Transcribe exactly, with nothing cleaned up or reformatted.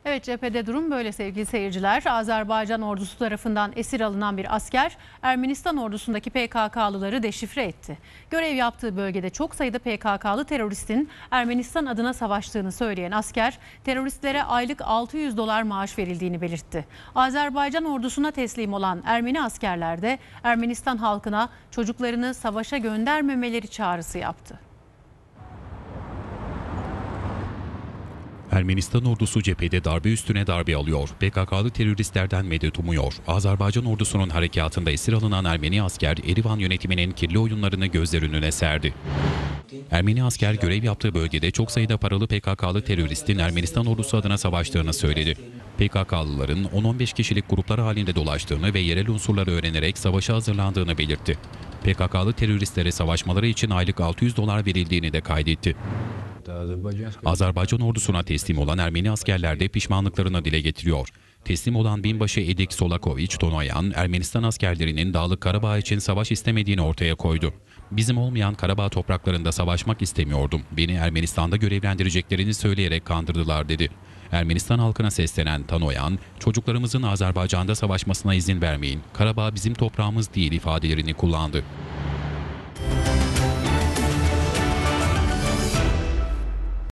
Evet, cephede durum böyle sevgili seyirciler. Azerbaycan ordusu tarafından esir alınan bir asker Ermenistan ordusundaki P K K'lıları deşifre etti. Görev yaptığı bölgede çok sayıda P K K'lı teröristin Ermenistan adına savaştığını söyleyen asker teröristlere aylık altı yüz dolar maaş verildiğini belirtti. Azerbaycan ordusuna teslim olan Ermeni askerler de Ermenistan halkına çocuklarını savaşa göndermemeleri çağrısı yaptı. Ermenistan ordusu cephede darbe üstüne darbe alıyor. P K K'lı teröristlerden medet umuyor. Azerbaycan ordusunun harekatında esir alınan Ermeni asker, Erivan yönetiminin kirli oyunlarını gözler önüne serdi. Ermeni asker görev yaptığı bölgede çok sayıda paralı P K K'lı teröristin Ermenistan ordusu adına savaştığını söyledi. P K K'lıların on on beş kişilik gruplar halinde dolaştığını ve yerel unsurları öğrenerek savaşa hazırlandığını belirtti. P K K'lı teröristlere savaşmaları için aylık altı yüz dolar verildiğini de kaydetti. Azerbaycan ordusuna teslim olan Ermeni askerler de pişmanlıklarını dile getiriyor. Teslim olan binbaşı Edik Solakoviç Tonoyan, Ermenistan askerlerinin Dağlık Karabağ için savaş istemediğini ortaya koydu. Bizim olmayan Karabağ topraklarında savaşmak istemiyordum. Beni Ermenistan'da görevlendireceklerini söyleyerek kandırdılar dedi. Ermenistan halkına seslenen Tanoyan, çocuklarımızın Azerbaycan'da savaşmasına izin vermeyin. Karabağ bizim toprağımız değil ifadelerini kullandı.